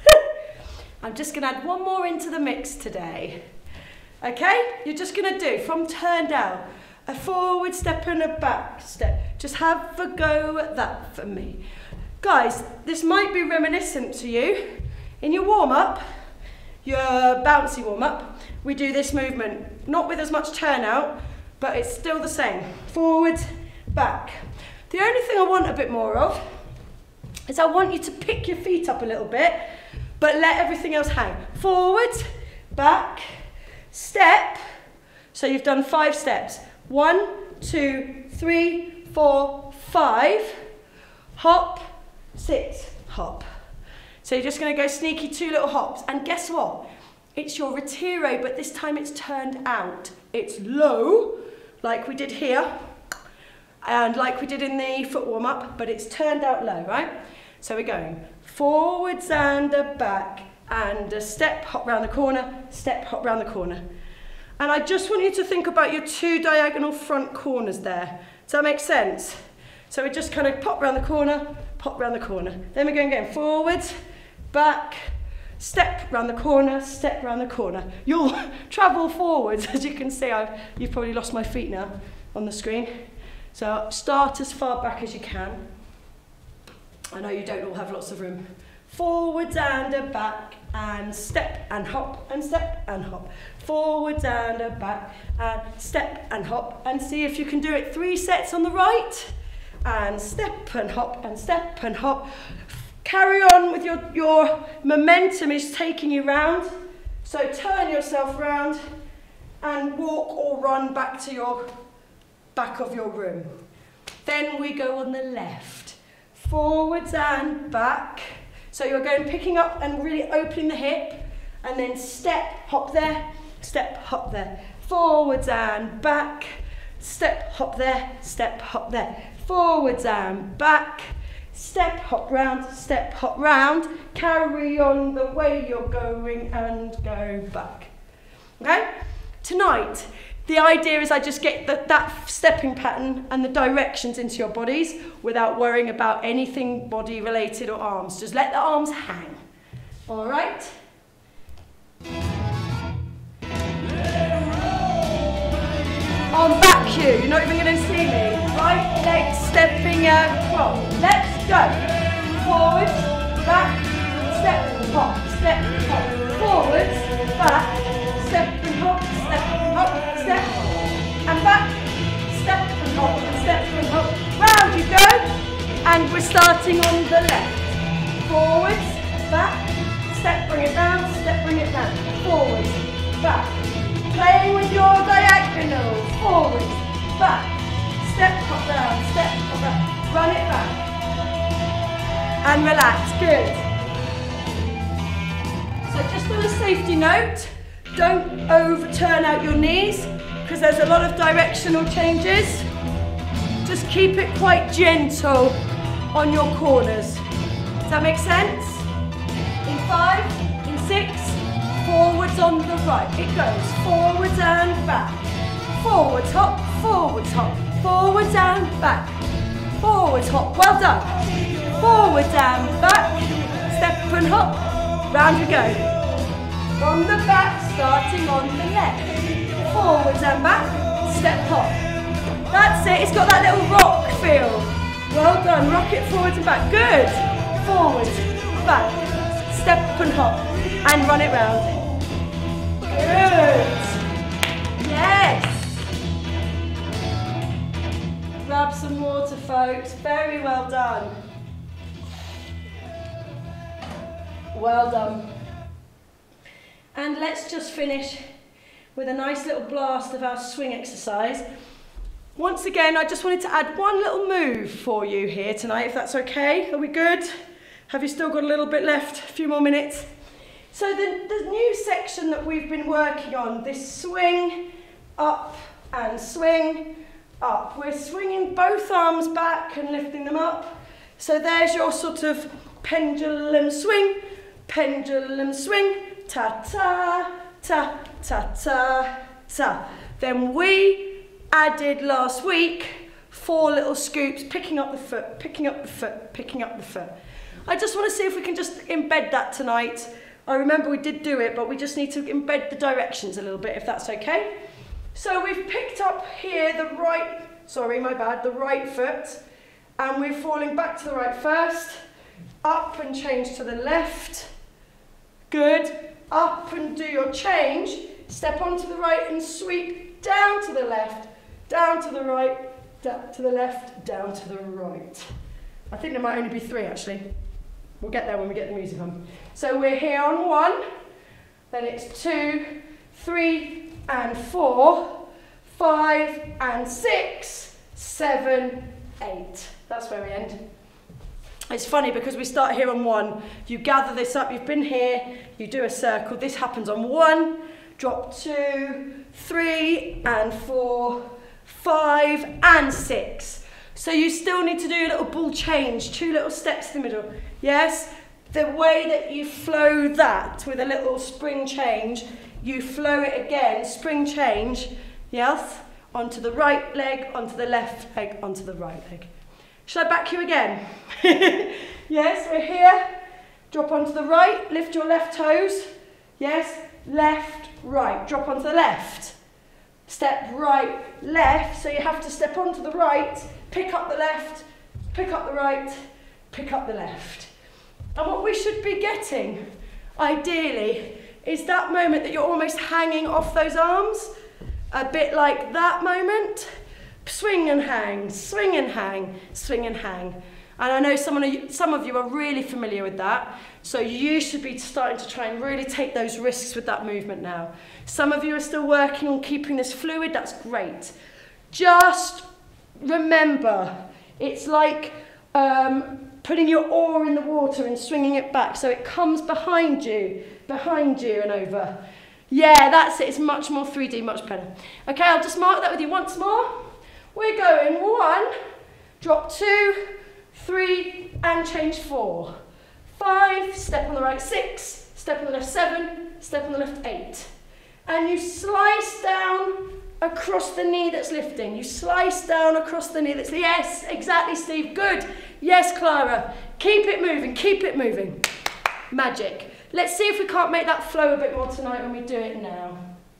I'm just gonna add one more into the mix today. Okay, you're just gonna do, from turn down, a forward step and a back step. Just have a go at that for me. Guys, this might be reminiscent to you. In your warm-up, your bouncy warm-up, we do this movement, not with as much turnout, but it's still the same. Forward, back. The only thing I want a bit more of is I want you to pick your feet up a little bit, but let everything else hang. Forward, back, step. So you've done five steps. One, two, three, four, five. Hop, sit, hop. So you're just gonna go sneaky two little hops. And guess what? It's your retiro, but this time it's turned out. It's low, like we did here, and like we did in the foot warm up, but it's turned out low, right? So we're going forwards and a back, and a step, hop round the corner, step, hop round the corner. And I just want you to think about your two diagonal front corners there. Does that make sense? So we just kind of pop round the corner, pop round the corner. Then we're going again, forwards, back, step round the corner, step round the corner. You'll travel forwards, as you can see. I've, you've probably lost my feet now on the screen. So start as far back as you can. I know you don't all have lots of room. Forwards and a back, and step and hop, and step and hop. Forwards and a back, and step and hop. And see if you can do it three sets on the right. And step and hop, and step and hop. Carry on with your, your momentum is taking you round. So turn yourself round and walk or run back to your back of your room. Then we go on the left. Forwards and back. So you're going picking up and really opening the hip, and then step, hop there, step, hop there. Forwards and back, step, hop there, step, hop there. Forwards and back, step, hop round, step, hop round. Carry on the way you're going and go back. Okay? Tonight, the idea is I just get the, that stepping pattern and the directions into your bodies without worrying about anything body related or arms. Just let the arms hang. All right? On back cue, you're not even going to see me. Right leg stepping out front. Let's go. Forwards, back, step, hop, step, hop. Forwards, back, step and hop, step and hop, step and back, step and hop, step and hop. Round you go, and we're starting on the left. Forwards, back, step, bring it down, step, bring it down. Forwards, back. Playing with your diagonal. Forwards, back, step, hop down, step, hop down. Run it back. And relax, good. So just on a safety note, don't overturn out your knees because there's a lot of directional changes. Just keep it quite gentle on your corners. Does that make sense? In five, in six, forwards on the right. It goes forwards and back. Forwards hop, forwards hop, forwards and back. Forwards hop, well done. Forwards and back. Step and hop, round we go. From the back, starting on the left. Forwards and back, step hop. That's it, it's got that little rock feel. Well done, rock it forwards and back. Good. Forwards, back, step and hop, and run it round. Good. Yes. Grab some water, folks. Very well done. Well done. And let's just finish with a nice little blast of our swing exercise. Once again, I just wanted to add one little move for you here tonight, if that's okay. Are we good? Have you still got a little bit left? A few more minutes? So the, the new section that we've been working on, this swing, up and swing, up. We're swinging both arms back and lifting them up. So there's your sort of pendulum swing, pendulum swing, ta-ta, ta, ta-ta, ta. Then we added last week four little scoops, picking up the foot, picking up the foot, picking up the foot. I just want to see if we can just embed that tonight. I remember we did do it, but we just need to embed the directions a little bit, if that's okay. So we've picked up here the right, sorry, my bad, the right foot, and we're falling back to the right first, up and change to the left. Good. Up and do your change. Step onto the right and sweep down to the left, down to the right, down to the left, down to the right. I think there might only be three actually. We'll get there when we get the music on. So we're here on one, then it's two, three and four, five and six, seven, eight. That's where we end. It's funny because we start here on one. You gather this up, you've been here, you do a circle. This happens on one, drop two, three and four, five and six. So you still need to do a little ball change, two little steps in the middle. Yes? The way that you flow that with a little spring change, you flow it again, spring change, yes? Onto the right leg, onto the left leg, onto the right leg. Shall I back you again? Yes, we're here. Drop onto the right, lift your left toes. Yes, left, right. Drop onto the left. Step right, left. So you have to step onto the right, pick up the left, pick up the right, pick up the left. And what we should be getting, ideally, is that moment that you're almost hanging off those arms. A bit like that moment. Swing and hang, swing and hang, swing and hang. And I know some of you, some of you are really familiar with that, so you should be starting to try and really take those risks with that movement now. Some of you are still working on keeping this fluid, that's great. Just remember, it's like um, putting your oar in the water and swinging it back, so it comes behind you, behind you and over. Yeah, that's it, it's much more three D, much better. Okay, I'll just mark that with you once more. We're going one, drop two, three, and change four. Five, step on the right, six, step on the left, seven, step on the left, eight. And you slice down across the knee that's lifting. You slice down across the knee that's, yes, exactly, Steve, good. Yes, Clara, keep it moving, keep it moving. Magic. Let's see if we can't make that flow a bit more tonight when we do it now.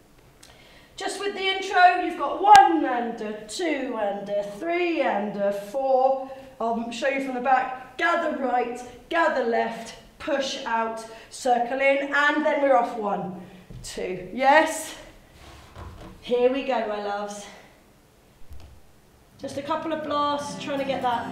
Just with the intro, you've got one and a two and a three and a four. I'll show you from the back. Gather right, gather left, push out, circle in, and then we're off one, two. Yes? Here we go, my loves. Just a couple of blasts, trying to get that.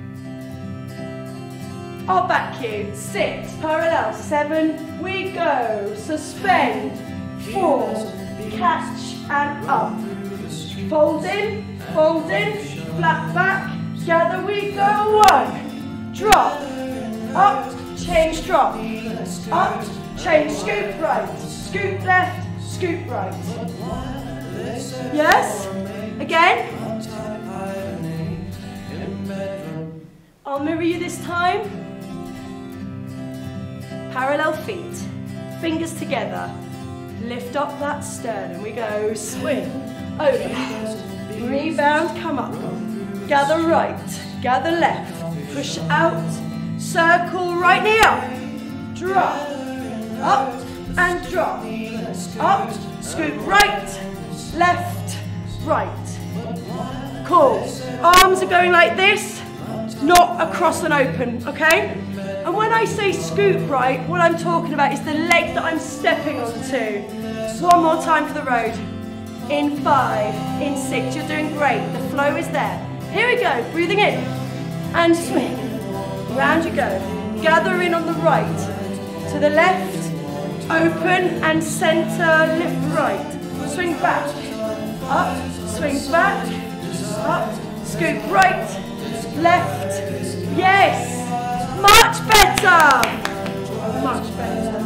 I'll back you. Six, parallel, seven, we go. Suspend, four, catch and up. Fold in, fold in, flat back, gather we go. One, drop, up, change, drop, up, change, scoop right, scoop left, scoop right. Yes? Again? I'll mirror you this time. Parallel feet, fingers together. Lift up that sternum, we go, swing, over, rebound, come up, gather right, gather left, push out, circle, right knee up, drop, up, and drop. Up, scoop right, left, right. Cool. Arms are going like this, not across and open, okay? And when I say scoop right, what I'm talking about is the leg that I'm stepping onto. One more time for the road. In five, in six, you're doing great. The flow is there. Here we go, breathing in and swing. Round you go. Gather in on the right, to the left, open and center, lift right. Swing back, up, swing back, up, scoop right, left. Yes, much better, much better.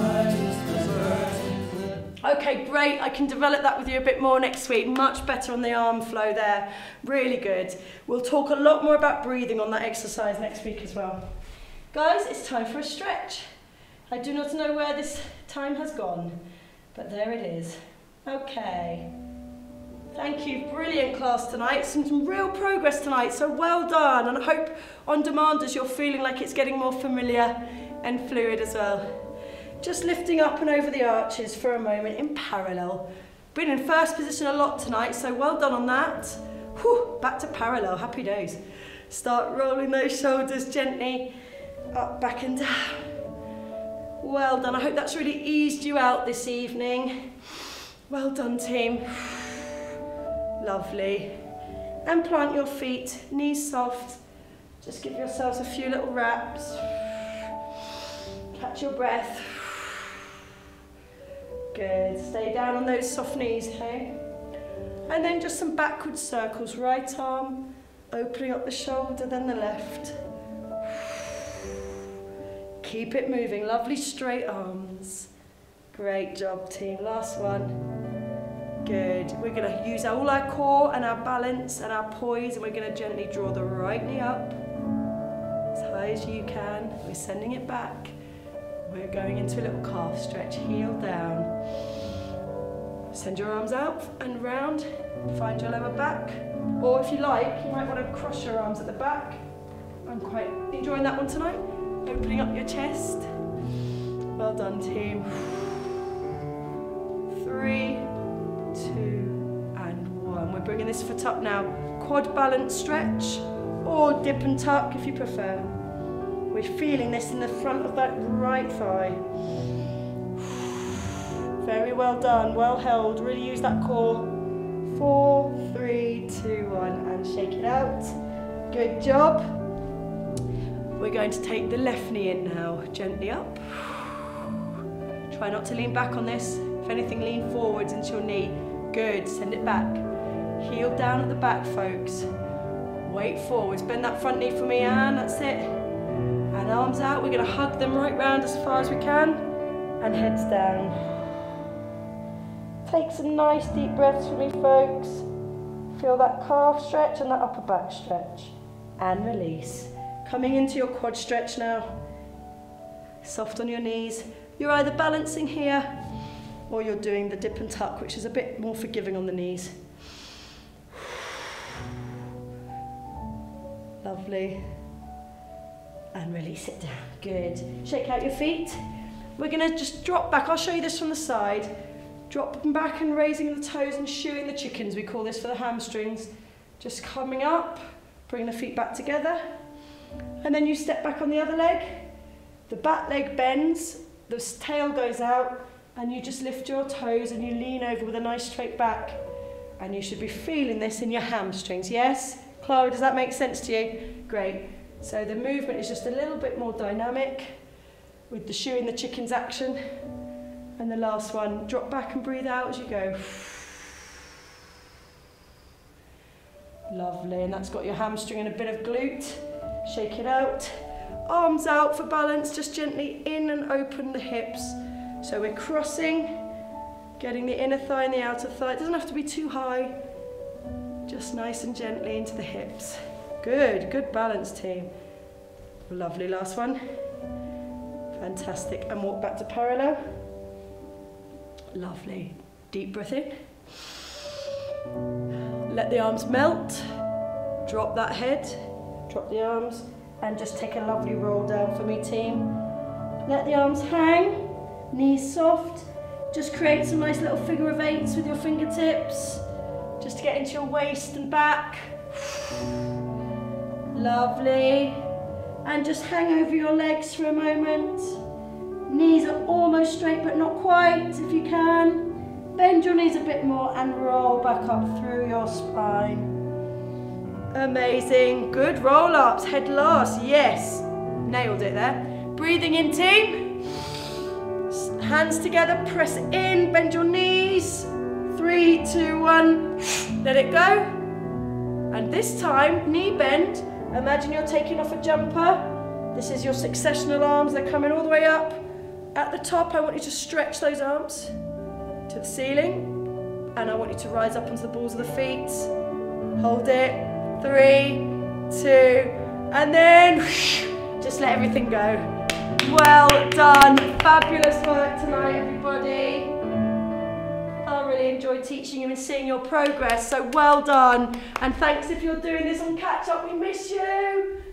Okay, great. I can develop that with you a bit more next week. Much better on the arm flow there. Really good. We'll talk a lot more about breathing on that exercise next week as well. Guys, it's time for a stretch. I do not know where this time has gone, but there it is. Okay. Thank you. Brilliant class tonight. Some, some real progress tonight, so well done. And I hope on demand as you're feeling like it's getting more familiar and fluid as well. Just lifting up and over the arches for a moment in parallel. Been in first position a lot tonight, so well done on that. Whew, back to parallel, happy days. Start rolling those shoulders gently, up, back and down. Well done, I hope that's really eased you out this evening. Well done, team. Lovely. And plant your feet, knees soft. Just give yourselves a few little wraps. Catch your breath. Good, stay down on those soft knees, hey? And then just some backward circles, right arm, opening up the shoulder, then the left. Keep it moving, lovely straight arms. Great job, team, last one. Good, we're gonna use all our core and our balance and our poise, and we're gonna gently draw the right knee up, as high as you can. We're sending it back. We're going into a little calf stretch, heel down. Send your arms out and round, find your lower back. Or if you like, you might want to cross your arms at the back. I'm quite enjoying that one tonight. Opening up your chest. Well done, team. Three, two, and one. We're bringing this foot up now. Quad balance stretch, or dip and tuck if you prefer. We're feeling this in the front of that right thigh. Very well done, well held. Really use that core. Four, three, two, one, and shake it out. Good job. We're going to take the left knee in now, gently up. Try not to lean back on this. If anything, lean forwards into your knee. Good, send it back. Heel down at the back, folks. Weight forwards, bend that front knee for me, Anne, that's it. And arms out, we're going to hug them right round as far as we can, and heads down. Take some nice deep breaths for me, folks. Feel that calf stretch and that upper back stretch. And release. Coming into your quad stretch now. Soft on your knees. You're either balancing here, or you're doing the dip and tuck, which is a bit more forgiving on the knees. Lovely. And release it down. Good. Shake out your feet. We're going to just drop back. I'll show you this from the side. Drop them back and raising the toes and shooing the chickens. We call this for the hamstrings. Just coming up. Bring the feet back together. And then you step back on the other leg. The back leg bends. The tail goes out. And you just lift your toes and you lean over with a nice straight back. And you should be feeling this in your hamstrings. Yes? Clara, does that make sense to you? Great. So the movement is just a little bit more dynamic with the shoeing the chickens action. And the last one, drop back and breathe out as you go. Lovely, and that's got your hamstring and a bit of glute. Shake it out. Arms out for balance, just gently in and open the hips. So we're crossing, getting the inner thigh and the outer thigh. It doesn't have to be too high, just nice and gently into the hips. Good, good balance, team. Lovely, last one. Fantastic, and walk back to parallel. Lovely, deep breath in. Let the arms melt. Drop that head, drop the arms, and just take a lovely roll down for me, team. Let the arms hang, knees soft, Just create some nice little figure of eights with your fingertips, just to get into your waist and back. Lovely. And just hang over your legs for a moment. Knees are almost straight but not quite, if you can. Bend your knees a bit more and roll back up through your spine. Amazing. Good roll-ups. Head last. Yes. Nailed it there. Breathing in, team. Hands together. Press in. Bend your knees. Three, two, one. Let it go. And this time, knee bend. Imagine you're taking off a jumper. This is your successional arms. They're coming all the way up. At the top, I want you to stretch those arms to the ceiling, and I want you to rise up onto the balls of the feet. Hold it. Three, two, and then just let everything go. Well done. Fabulous work tonight, everybody. I really enjoyed teaching you and seeing your progress, so well done. And thanks if you're doing this on catch up. We miss you.